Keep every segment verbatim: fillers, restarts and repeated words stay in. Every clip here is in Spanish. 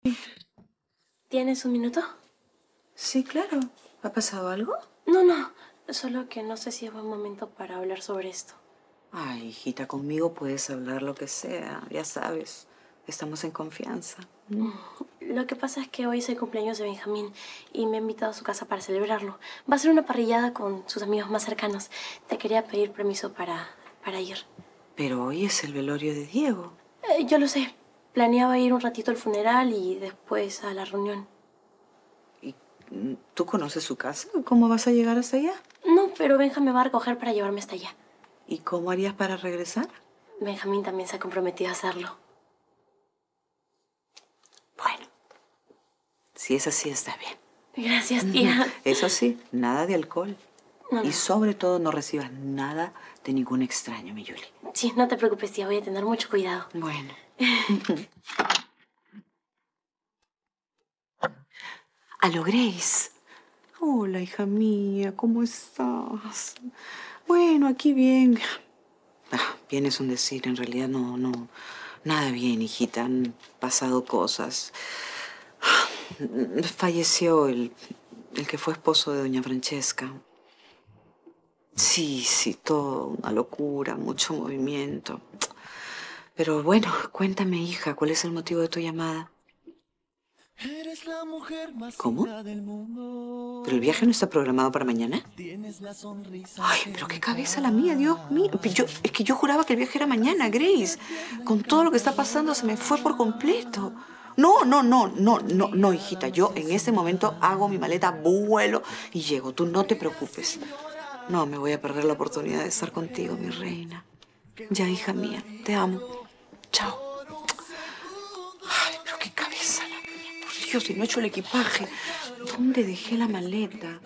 ¿Tienes un minuto? Sí, claro. ¿Ha pasado algo? No, no. Solo que no sé si es buen momento para hablar sobre esto. Ay, hijita, conmigo puedes hablar lo que sea. Ya sabes, estamos en confianza. ¿Mm? Lo que pasa es que hoy es el cumpleaños de Benjamín y me ha invitado a su casa para celebrarlo. Va a ser una parrillada con sus amigos más cercanos. Te quería pedir permiso para, para ir. Pero hoy es el velorio de Diego. Eh, yo lo sé. Planeaba ir un ratito al funeral y después a la reunión. ¿Y tú conoces su casa? ¿Cómo vas a llegar hasta allá? No, pero Benja me va a recoger para llevarme hasta allá. ¿Y cómo harías para regresar? Benjamín también se ha comprometido a hacerlo. Bueno, si es así, está bien. Gracias, tía. Eso sí, nada de alcohol. No, no. Y sobre todo no recibas nada de ningún extraño, mi Yuli. Sí, no te preocupes, tía. Voy a tener mucho cuidado. Bueno. Aló, Grace. Hola, hija mía, ¿cómo estás? Bueno, aquí bien. Ah, bien es un decir, en realidad no, no, nada bien, hijita. Han pasado cosas. Falleció el, el que fue esposo de doña Francesca. Sí, sí, todo una locura, mucho movimiento. Pero bueno, cuéntame, hija, ¿cuál es el motivo de tu llamada? Eres la mujer más ¿Cómo? linda del mundo. ¿Pero el viaje no está programado para mañana? Tienes la sonrisa. Ay, pero qué cabeza la mía, Dios mío. Yo, es que yo juraba que el viaje era mañana, Grace. Con todo lo que está pasando se me fue por completo. No, no, no, no, no, no, hijita. Yo en este momento hago mi maleta, vuelo y llego. Tú no te preocupes. No, me voy a perder la oportunidad de estar contigo, mi reina. Ya, hija mía, te amo. Chao. Ay, pero qué cabeza la mía. Por Dios, si no he hecho el equipaje. ¿Dónde dejé la maleta?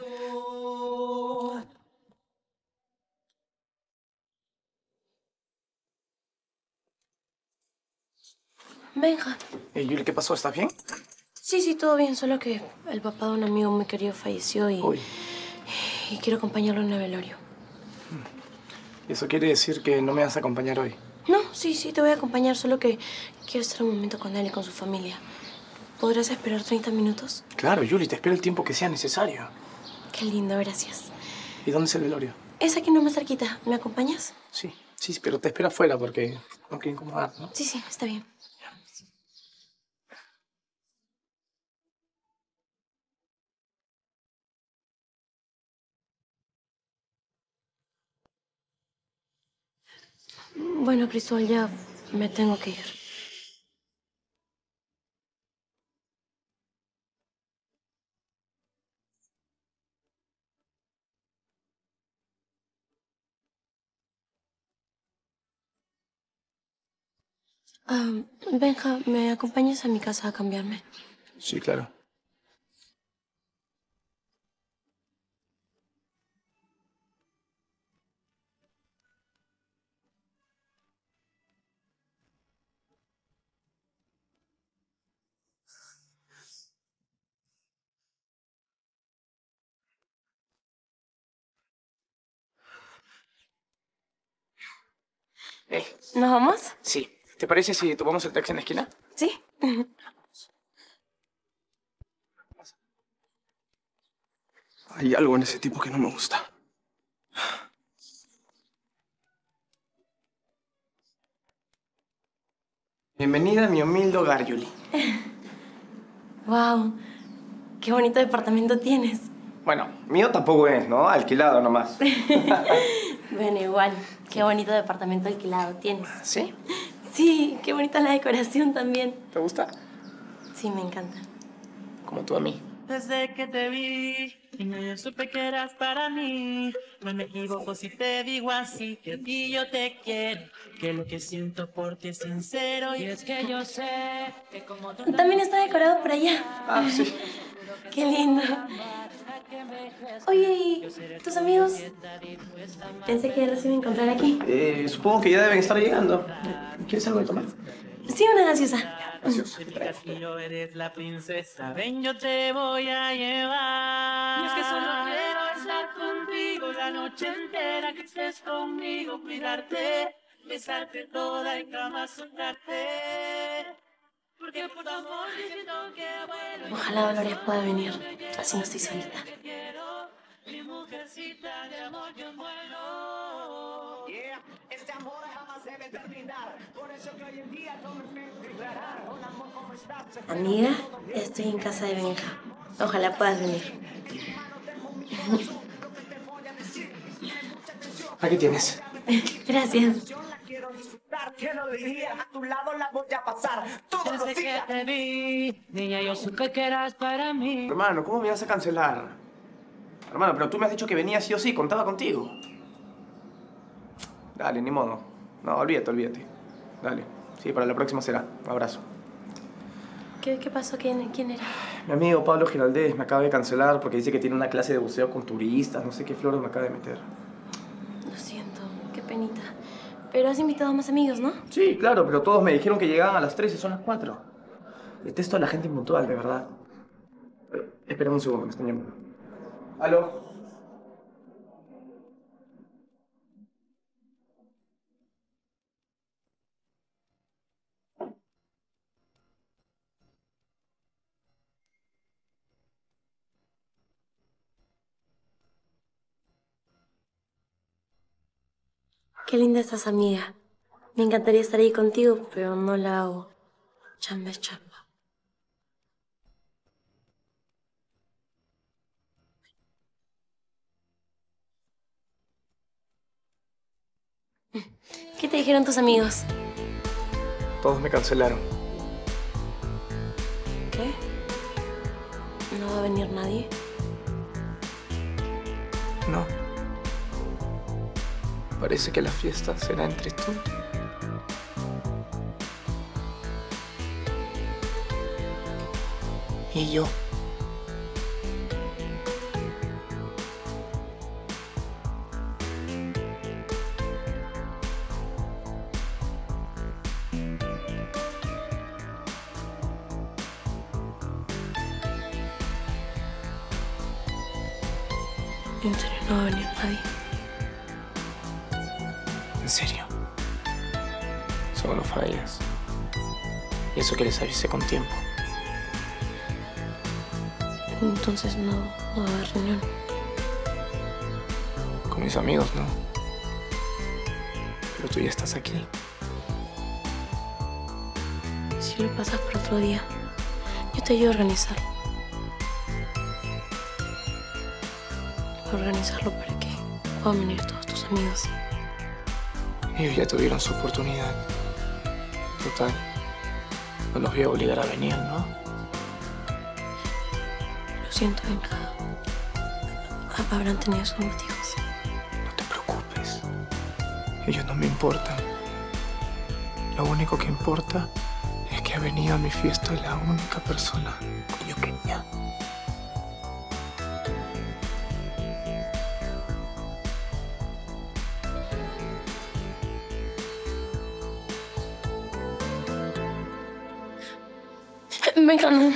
Benja. Hey, Yuli, ¿qué pasó? ¿Estás bien? Sí, sí, todo bien. Solo que el papá de un amigo muy querido falleció y... Uy. Y quiero acompañarlo en el velorio. ¿Eso quiere decir que no me vas a acompañar hoy? No, sí, sí, te voy a acompañar. Solo que quiero estar un momento con él y con su familia. ¿Podrás esperar treinta minutos? Claro, Yuli, te espero el tiempo que sea necesario. Qué lindo, gracias. ¿Y dónde es el velorio? Es aquí nomás cerquita. ¿Me acompañas? Sí, sí, pero te espero afuera porque no quiero incomodar, ¿no? Sí, sí, está bien. Bueno, Cristóbal, ya me tengo que ir. Ah, Benja, ¿me acompañas a mi casa a cambiarme? Sí, claro. Eh, ¿Nos vamos? sí. ¿Te parece si tomamos el taxi en la esquina? Sí. Hay algo en ese tipo que no me gusta. Bienvenida a mi humilde hogar, Yuli. Wow, qué bonito departamento tienes. Bueno, mío tampoco es, ¿no? Alquilado nomás. Bueno, igual, qué bonito departamento alquilado tienes. ¿Sí? Sí, qué bonita la decoración también. ¿Te gusta? Sí, me encanta. Como tú a mí. Desde que te vi, yo supe que eras para mí. No me equivoco si te digo así, que a ti yo te quiero. Que lo que siento por ti es sincero y es que yo sé que como tú... También está decorado por allá. Ah, sí. Qué lindo. Oye, ¿y tus amigos? Pensé que los iba a encontrar aquí. Eh, supongo que ya deben estar llegando. ¿Quieres algo de tomar? Sí, una gaseosa. Gracias. Si yo eres la princesa, ven, yo te voy a llevar. Y es que solo quiero estar contigo la noche entera, que estés conmigo, cuidarte, besarte toda y jamás soltarte. Porque por tu amor yo siento que Ojalá Dolores pueda venir, así no estoy solita. Este amor jamás debe terminar. Por eso que hoy en día no me declarar. Hola, amor, ¿cómo estás? Amiga, estoy en casa de Benja. Ojalá puedas venir. Aquí tienes. Gracias. Yo la quiero disfrutar. ¿Quién lo diría? A tu lado la voy a pasar todos los Desde días. que te vi, niña, yo supe que eras para mí. Hermano, ¿cómo me vas a cancelar? Hermano, pero tú me has dicho que venías sí o sí, contaba contigo. Dale, ni modo. No, olvídate, olvídate. Dale. Sí, para la próxima será. Un abrazo. ¿Qué, qué pasó? ¿Quién, ¿Quién era? Mi amigo Pablo Giraldez me acaba de cancelar porque dice que tiene una clase de buceo con turistas. No sé qué flores me acaba de meter. Lo siento, qué penita. Pero has invitado a más amigos, ¿no? Sí, claro, pero todos me dijeron que llegaban a las tres y son las cuatro. Detesto a la gente impuntual, de verdad. Eh, espera un segundo, me están llamando. ¿Aló? Qué linda estás, amiga. Me encantaría estar ahí contigo, pero no la hago. Chamba es chamba. ¿Qué te dijeron tus amigos? Todos me cancelaron. ¿Qué? ¿No va a venir nadie? No. Parece que la fiesta será entre tú y yo. En serio, no va a venir nadie. En serio. Solo fallas. Y eso que les avisé con tiempo. Entonces no, no va a haber reunión. Con mis amigos, no. Pero tú ya estás aquí. Si lo pasas por otro día, yo te ayudo a organizarlo. A organizarlo para que puedan venir todos tus amigos. Ellos ya tuvieron su oportunidad. Total. No los voy a obligar a venir, ¿no? Lo siento, Benja. Ha- Habrán tenido sus motivos. No te preocupes. Ellos no me importan. Lo único que importa es que ha venido a mi fiesta la única persona que yo quería. Benja, no.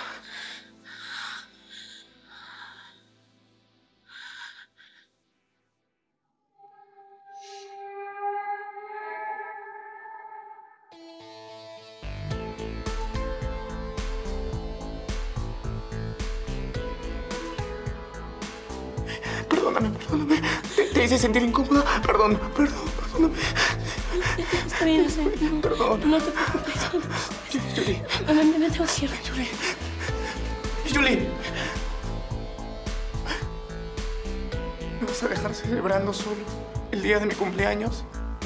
Perdóname, perdóname. Te, te hice sentir incómoda. Perdón, perdón, perdóname. Está bien, está bien. Perdón. No te preocupes. No te preocupes. Julie. Me, me, me tengo que ir. Julie. Julie. ¿Me vas a dejar celebrando solo el día de mi cumpleaños?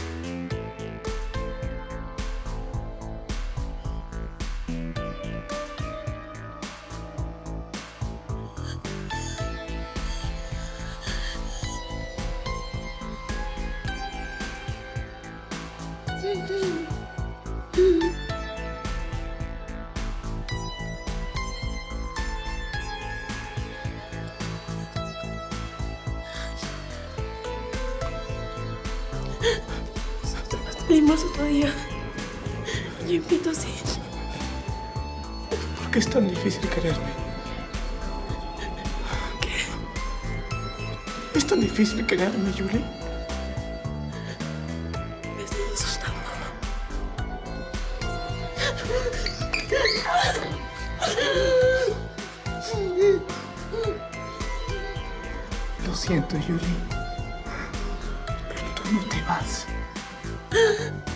Salimos otro día. Yo invito así. ¿Por qué es tan difícil quererme? ¿Qué? ¿Es tan difícil quererme, Julie? Me estás asustando. siento, Julie. Pero tú no te vas.